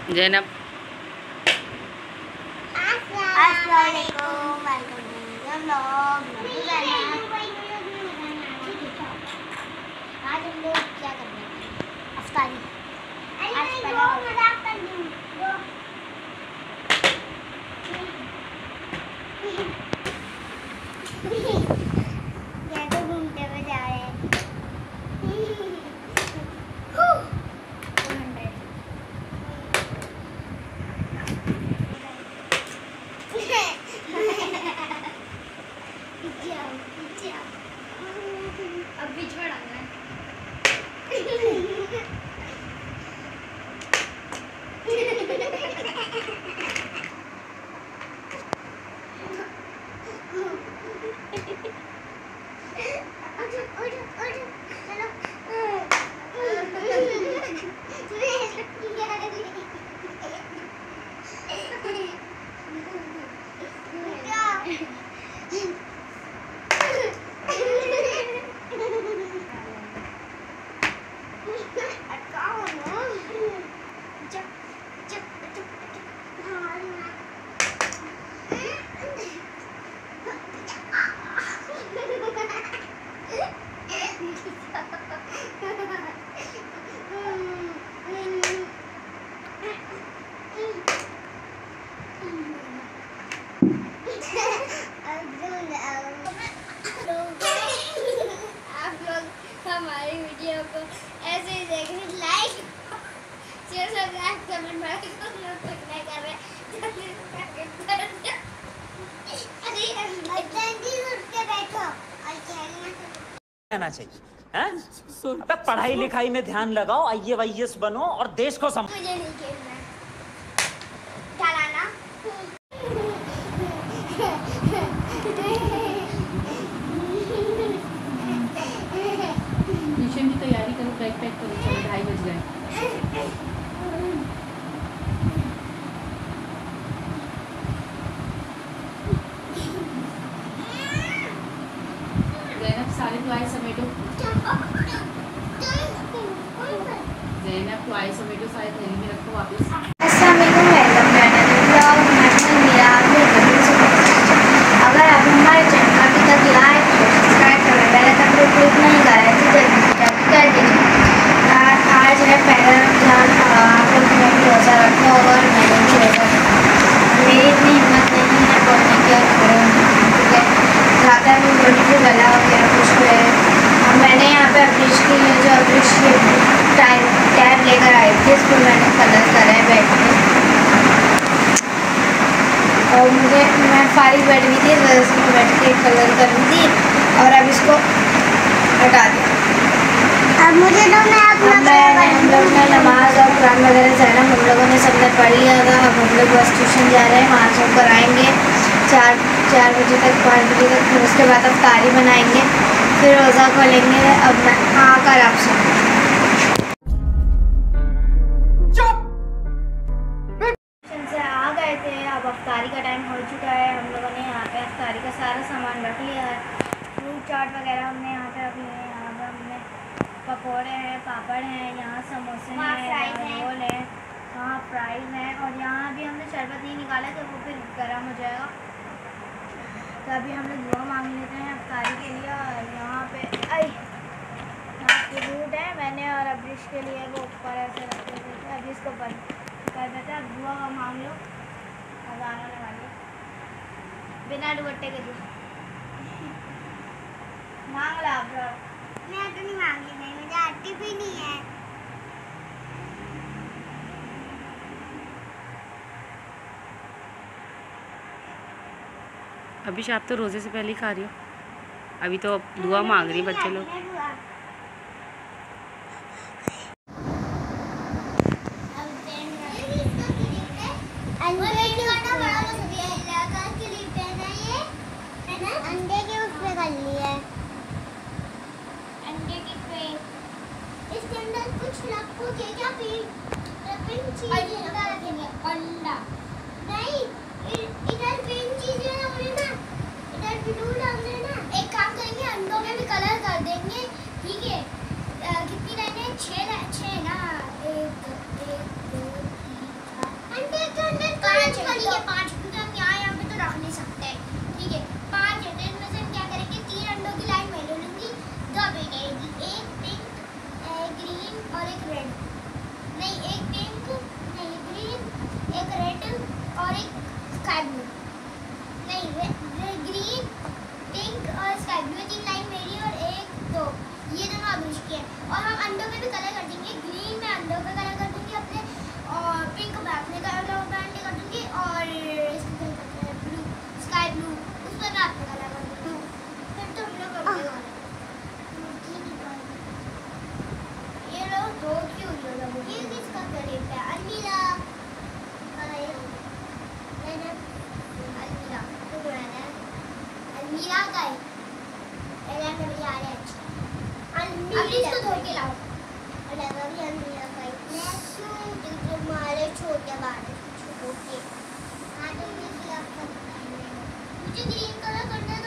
जैनब आज हम लोग क्या कर रहे हैं? अफ्तारी। आज पहला मजाक कर दूं। कैसे घूमते हुए जा रहे हैं? अब बीच में डालना है। हमारी वीडियो को ऐसे ही देखिए, लाइक शेयर सब्सक्राइब कमेंट कर रहे रहना चाहिए हैं? अबे पढ़ाई लिखाई में ध्यान लगाओ, IAS बनो और देश को मुझे नहीं खेलना है। चलाना ट्यूशन की तैयारी करो, बैग पैक करो, चलो 2:30 बज गए। जैनब सारे टॉय समेटो, जैनब टॉय समेटो, सारे थैली में रखो वापस। अगर आप हमारे चैनल का अभी तक लाइक सब्सक्राइब कर बेल आइकन को क्लिक नहीं करें तो जल्दी कर दीजिए। आज है पहला रमजान, आप लोग ने भी रोज़ा रखा होगा और मैंने भी रोज़ा रखा। मेरी इतनी हिम्मत नहीं है बोलने की और खड़े होने की, ठीक है। ज़्यादा भी बोलने की गला वगैरह कुछ है। मैंने यहाँ पे अब्रिश के लिए जो अब्रिश टैब लेकर आई थी, इसको मैंने कलर करा है बैठ के। और मैं फारिग बैठ गई थी तो इसमें बैठ के कलर कर रही थी और अब इसको हटा दिया। अब मुझे तो हम लोग ने नमाज और कुरान वगैरह जाना, हम लोगों ने सबने पढ़ लिया था। अब हम लोग बस ट्यूशन जा रहे हैं, वहाँ से होकर आएँगे 4 बजे तक 5 बजे तक। फिर उसके बाद अफ्तारी बनाएंगे, फिर रोज़ा खोलेंगे। अब मैं आकर आपसे अब अफ्तारी का टाइम हो चुका है। हम लोगों ने यहाँ पे अफ्तारी का सारा सामान रख लिया है। फ्रूट चाट वगैरह हमने यहाँ पे रख लिए हैं। यहाँ पे हमने पकोड़े हैं, पापड़ हैं, यहाँ समोसे हैं, रोल है, वहाँ फ्राइज़ हैं और यहाँ भी हमने शरबत नहीं निकाला तो वो फिर गर्म हो जाएगा। तो अभी हम लोग दुआ मांग लेते हैं अफ्तारी के लिए। और यहाँ पे फ्रूट है, मैंने और अब्रिश के लिए वो ऊपर ऐसे रखे थे, अभी इसको बंद कर देते हैं। अब दुआ मांग लो, अज़ान होने वाली बिना दुपट्टे के दूँ मांग ला। आप मैं तो नहीं मांगी, नहीं मुझे आती भी नहीं है। अभी आप तो रोज़े से पहले ही खा रही हो, अभी तो दुआ मांग रही बच्चे लोग। अंडे के उस पे कर लिया है, अंडे की पेन। इसके अंदर कुछ रखोगे क्या? पिन चीज़ रखेंगे, अंडा नहीं, इधर पिन चीज़ें डालने ना, इधर ब्लू डालने ना। एक काम करेंगे, अंडों में भी कलर कर देंगे, ठीक है। कितनी लाइनें? 6 ना, 1 2 3 ठीक है 5, क्योंकि हम यहाँ पे तो रख नहीं सकते। ठीक है 5 है, तो इसमें से हम क्या करेंगे, 3 अंडों की लाइन मैं ले लूँगी, 2 बनेगी, एक पिंक, एक ग्रीन और एक रेड। नहीं, एक पिंक, नहीं ग्रीन, एक रेड और एक स्काई ब्लू। नहीं, ग्रीन, पिंक और स्काई ब्लू, 3 लाइन मेरी और 1 2 ये दोनों अभिष की है। और हम अंडों में भी कलर कर देंगे। ग्रीन में अंडों पे कलर कर दूंगी अपने, और पिंक में अपने कलर पे कर दूंगी, और इसके कलर करते हैं ब्लू, स्काई ब्लू, उस पर मैं अपने कलर कर दूंगी। फिर तो हम लोग कर देंगे। ये लोग रोड क्यों हो रहा है? ये किसका कलर है? अलमीरा अलमीरा का है। अभी इसको धो के लाओ। हमारे छोटे बाल छोटे। हाँ तो मुझे ग्रीन कलर करना है।